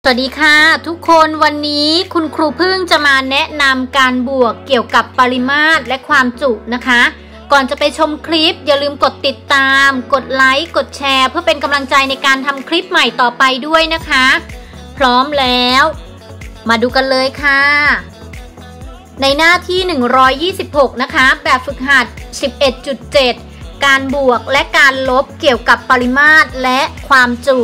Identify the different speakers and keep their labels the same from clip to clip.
Speaker 1: สวัสดีค่ะทุกคนวันนี้คุณครูพึ่งจะมาแนะนำการบวกเกี่ยวกับปริมาตรและความจุนะคะก่อนจะไปชมคลิปอย่าลืมกดติดตามกดไลค์กดแชร์เพื่อเป็นกำลังใจในการทำคลิปใหม่ต่อไปด้วยนะคะพร้อมแล้วมาดูกันเลยค่ะในหน้าที่126นะคะแบบฝึกหัด 11.7 การบวกและการลบเกี่ยวกับปริมาตรและความจุ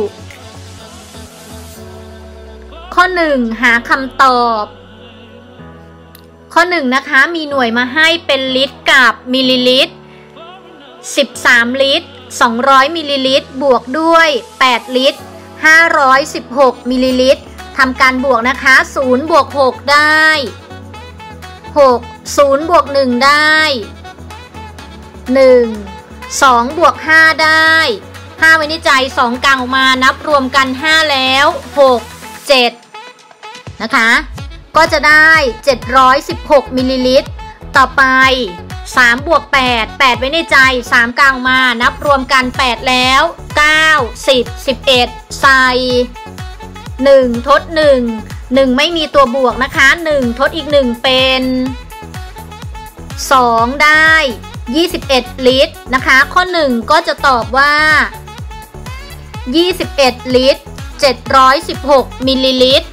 Speaker 1: ข้อ1หาคำตอบข้อ1นะคะมีหน่วยมาให้เป็นลิตรกับมิลลิลิตร13ลิตร200มิลลิลิตรบวกด้วย8ลิตร516มิลลิลิตรทำการบวกนะคะ0บวก6ได้6 0บวก1ได้1 2บวก5ได้5ไว้ในใจ2กลางออกมานับรวมกัน5แล้ว6 7นะคะก็จะได้716มิลลิลิตรต่อไป3บวก8 8ไว้ในใจ3กลางมานับรวมกัน8แล้ว9 10 11ใส่1ทด1 1ไม่มีตัวบวกนะคะ1ทดอีก1เป็น2ได้21ลิตรนะคะข้อ1ก็จะตอบว่า21ลิตร716มิลลิลิตร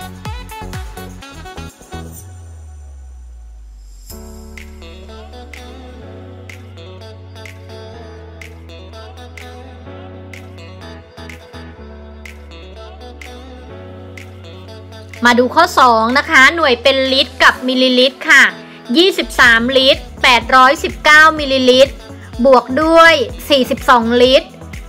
Speaker 1: มาดูข้อ2นะคะหน่วยเป็นลิตรกับมิลลิลิตรค่ะ23ลิตร819มิลลิลิตรบวกด้วย42ลิตร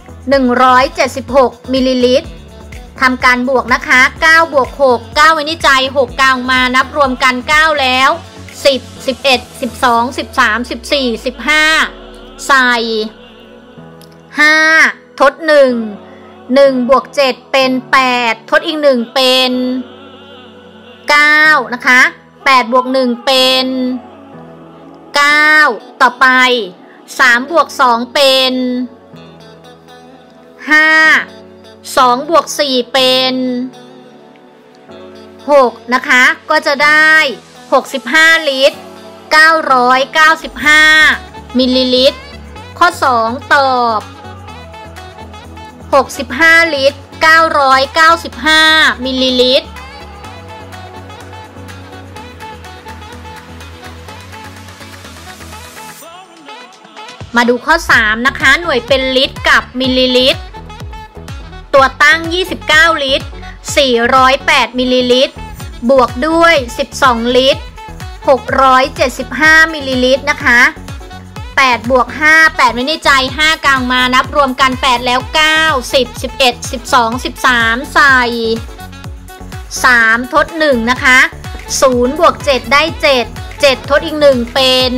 Speaker 1: 176มิลลิลิตรทำการบวกนะคะ9บวก6 9ไว้ในใจ6กลางมานับรวมกัน9แล้ว10 11 12 13 14 15ใส่5ทด1 1บวก7เป็น8ทดอีก1เป็น9นะคะ8บวก1เป็น9ต่อไป3บวก2เป็น5 2บวก4เป็น6นะคะก็จะได้65ลิตร995มิลลิลิตรข้อ2ตอบ65ลิตร995มิลลิลิตรมาดูข้อ3นะคะหน่วยเป็นลิตรกับมิลลิลิตรตัวตั้ง29ลิตร408มิลลิลิตรบวกด้วย12ลิตร675มิลลิลิตรนะคะ8บวก5 8ไว้ในใจ5กลางมานับรวมกัน8แล้ว9 10 11 12 13ใส่3ทด1นะคะ0บวก7ได้7 7ทดอีก1เป็น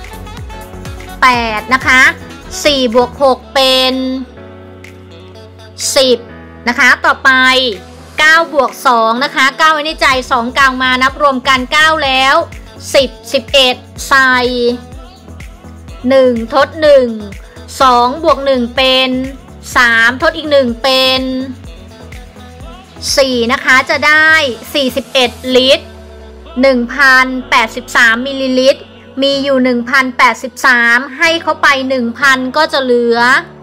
Speaker 1: 8นะคะ4บวก6เป็น10นะคะต่อไป9บวก2นะคะ9ไว้ในใจ2กลางมานับรวมกัน9แล้ว10 11ใส่1ทด1 2บวก1เป็น3ทดอีก1เป็น4นะคะจะได้41ลิตร1083มิลลิลิตรมีอยู่1083ให้เขาไป1,000ก็จะเหลือ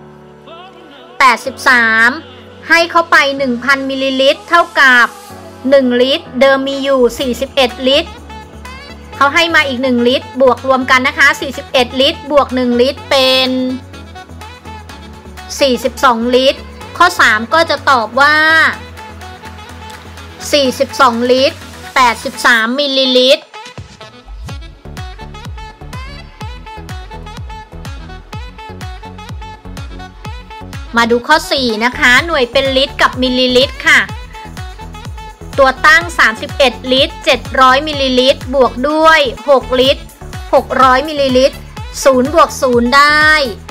Speaker 1: 83ให้เขาไป1,000มิลลิลิตรเท่ากับ1ลิตรเดิมมีอยู่41ลิตรเขาให้มาอีก1ลิตรบวกรวมกันนะคะ41ลิตรบวก1ลิตรเป็น42ลิตรข้อ3ก็จะตอบว่า42ลิตร83มิลลิลิตรมาดูข้อ4นะคะหน่วยเป็นลิตรกับมิลลิลิตรค่ะตัวตั้ง31ลิตร700มิลลิลิตรบวกด้วย6ลิตร600มิลลิลิตร0บวก0ได้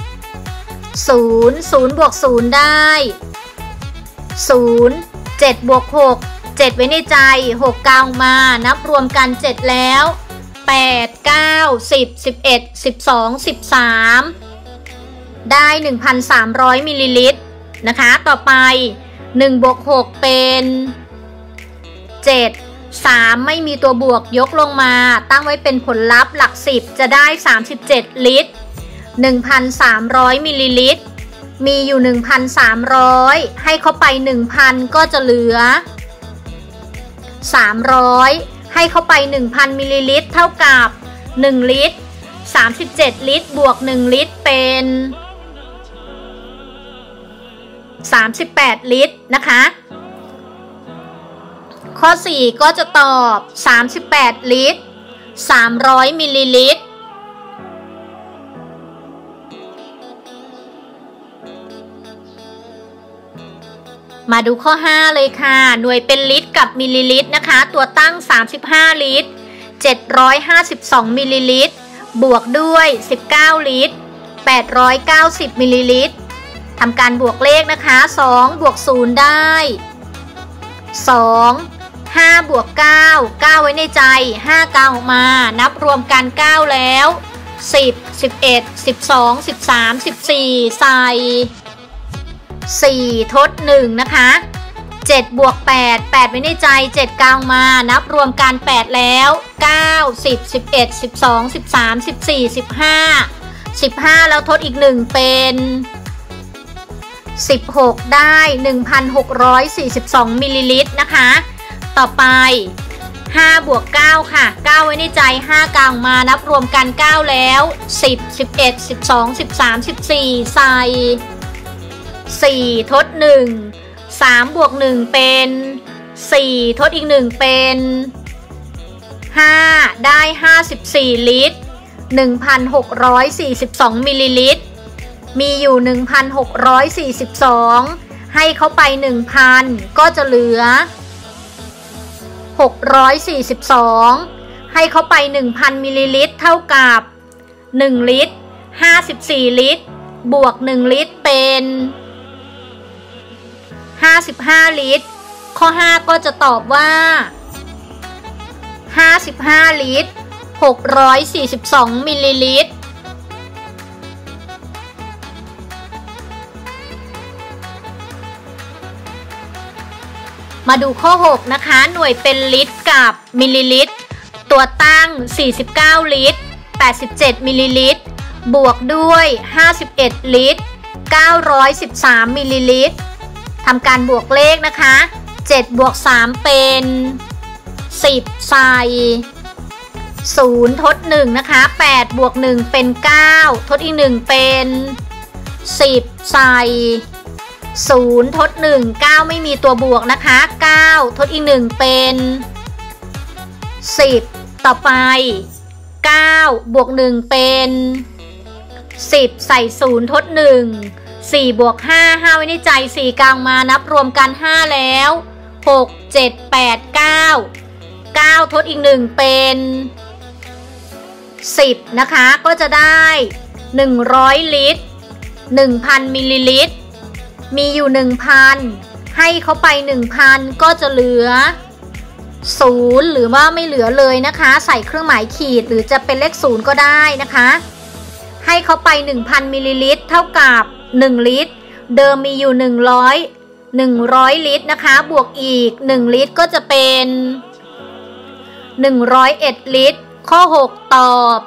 Speaker 1: 0 0บวก0ได้0 7บวก6 7ไว้ในใจ6กลางมานับรวมกัน7แล้ว8 9 10 11 12 13ได้1,300มิลลิลิตรนะคะต่อไป1บวก6เป็น 7 3ไม่มีตัวบวกยกลงมาตั้งไว้เป็นผลลัพธ์หลัก10จะได้37ลิตร 1,300 มิลลิลิตรมีอยู่ 1,300 ให้เขาไป 1,000 ก็จะเหลือ300ให้เขาไป 1,000 มิลลิลิตรเท่ากับ1ลิตร37ลิตรบวก1ลิตรเป็น38ลิตรนะคะข้อ4ก็จะตอบ38ลิตร300มิลลิลิตรมาดูข้อ5เลยค่ะหน่วยเป็นลิตรกับมิลลิลิตรนะคะตัวตั้ง35ลิตร752มิลลิลิตรบวกด้วย19ลิตร890มิลลิลิตรทำการบวกเลขนะคะ2บวก0ได้2 5บวก9 9ไว้ในใจ5 9ออกมานับรวมกัน9แล้ว10 11 12 13 14ใส่4ทด1นะคะ7บวก8 8ไว้ในใจ7 9มานับรวมกัน8แล้ว9 10 11 12 13 14 15 15แล้วทดอีก1เป็น16ได้ 1,642 มิลลิลิตรนะคะต่อไป5บวก9ค่ะ9ไว้ในใจ5กลางมานับรวมกัน9แล้ว10 11 12 13 14ใส่4ทด1 3บวก1เป็น4ทดอีก1เป็น5ได้54ลิตร 1,642 มิลลิลิตรมีอยู่ 1,642 ให้เขาไป 1,000 ก็จะเหลือ642ให้เขาไป 1,000 มิลลิลิตรเท่ากับ1ลิตร54ลิตรบวก1ลิตรเป็น55ลิตรข้อ5ก็จะตอบว่า55ลิตร642มิลลิลิตรมาดูข้อ6นะคะหน่วยเป็นลิตรกับมิลลิลิตรตัวตั้ง49ลิตร87มิลลิลิตรบวกด้วย51ลิตร913มิลลิลิตรทำการบวกเลขนะคะ7บวก3เป็น10ใส่0ทด1นะคะ8บวก1เป็น9ทดอีก1เป็น10ใส่0ทด1 9ไม่มีตัวบวกนะคะ9ทดอีก1เป็น10ต่อไป9บวก1เป็น10ใส่0ทด1 4บวก5 5ไว้ในใจ4กลางมานับรวมกัน5แล้ว6 7 8 9 9ทดอีก1เป็น10นะคะก็จะได้100ลิตร 1,000 มิลลิลิตรมีอยู่ 1,000 ให้เขาไป 1,000 ก็จะเหลือ0หรือว่าไม่เหลือเลยนะคะใส่เครื่องหมายขีดหรือจะเป็นเลข0ก็ได้นะคะให้เขาไป 1,000 มิลลิลิตรเท่ากับ1ลิตรเดิมมีอยู่100ลิตรนะคะบวกอีก1ลิตรก็จะเป็น101ลิตรข้อ6ตอบ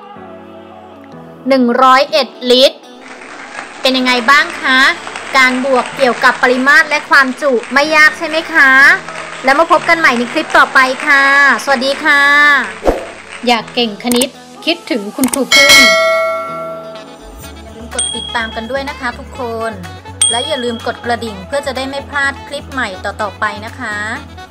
Speaker 1: 101ลิตรเป็นยังไงบ้างคะการบวกเกี่ยวกับปริมาตรและความจุไม่ยากใช่ไหมคะแล้วมาพบกันใหม่ในคลิปต่อไปค่ะสวัสดีค่ะอยากเก่งคณิตคิดถึงคุณครูพึ่งอย่าลืมกดติดตามกันด้วยนะคะทุกคนและอย่าลืมกดกระดิ่งเพื่อจะได้ไม่พลาดคลิปใหม่ต่อๆไปนะคะ